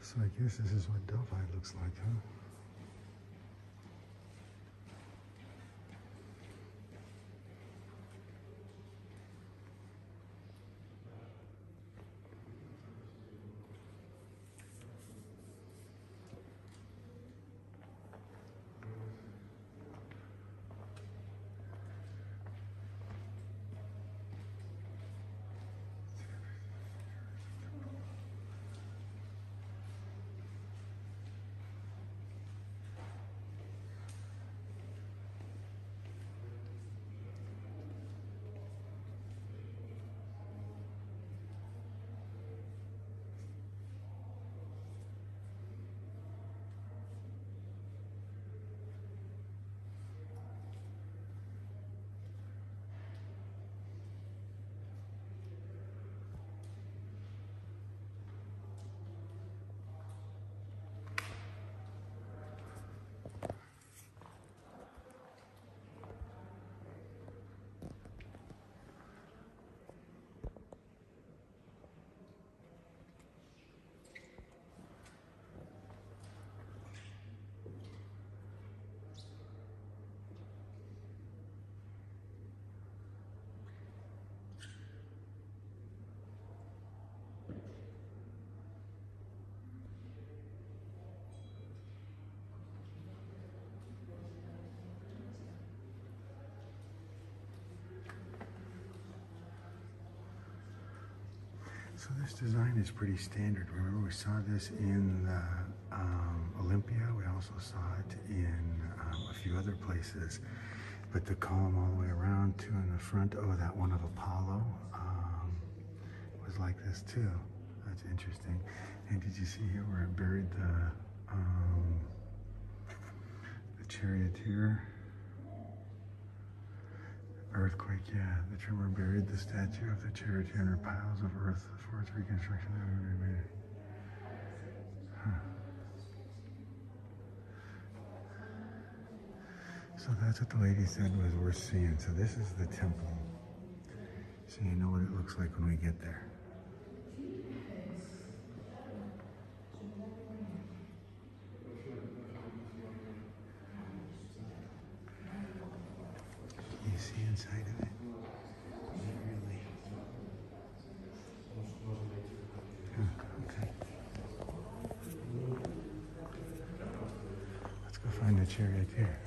So I guess this is what Delphi looks like, huh? So this design is pretty standard. Remember, we saw this in the, Olympia. We also saw it in a few other places. But the column all the way around, two in the front. Oh, that one of Apollo was like this too. That's interesting. And did you see here where it buried the Charioteer? Earthquake, yeah. The tremor buried the statue of the Charioteer under piles of earth for its reconstruction. Huh. So that's what the lady said was worth seeing. So this is the temple. So you know what it looks like when we get there. Can you see inside of it? Not really. Okay. Let's go find the Charioteer.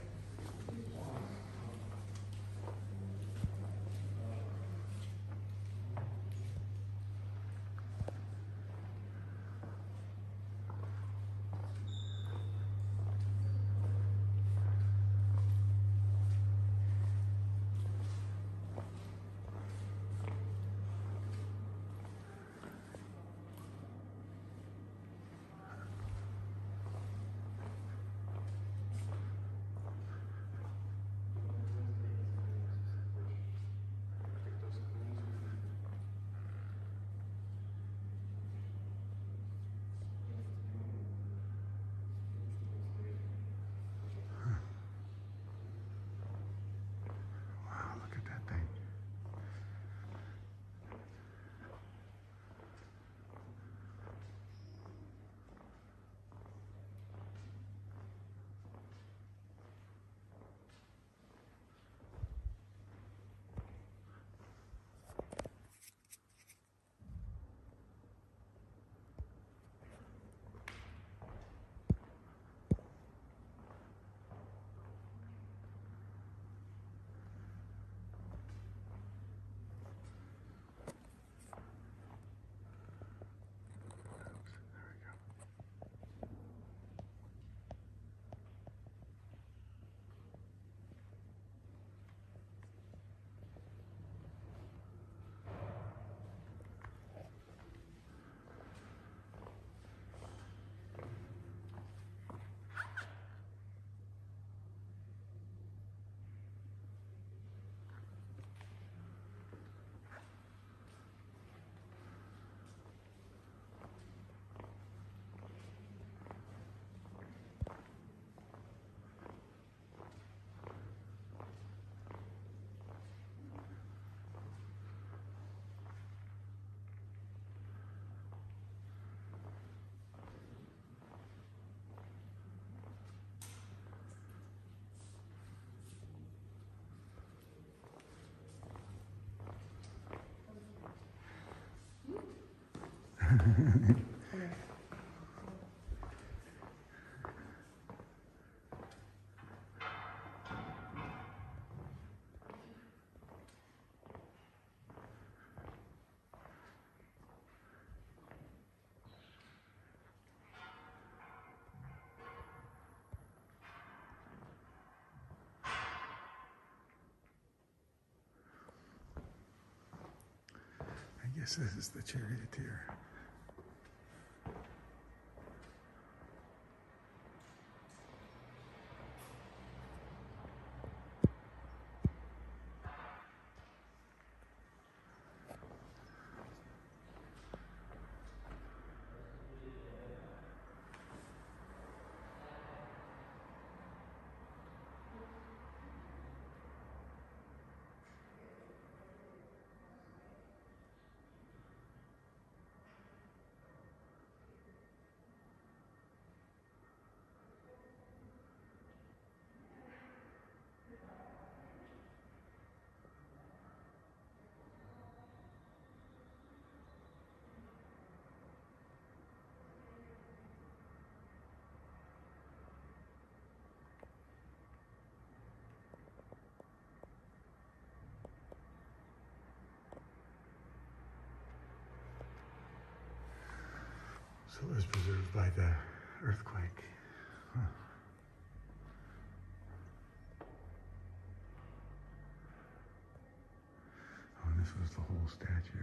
I guess this is the Charioteer. So it was preserved by the earthquake. Huh. Oh, and this was the whole statue.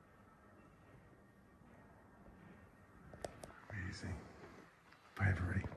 Amazing. Bye, everybody.